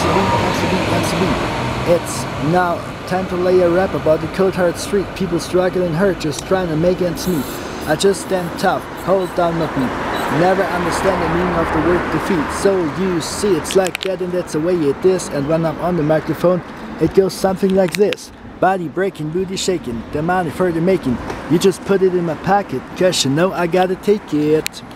It's now time to lay a rap about the cold hard street. People struggling hard, just trying to make ends meet. I just stand tough, hold down my beat. Never understand the meaning of the word defeat. So you see, it's like that and that's the way it is. And when I'm on the microphone, it goes something like this. Body breaking, booty shaking, the money for the making. You just put it in my pocket, cause you know I gotta take it.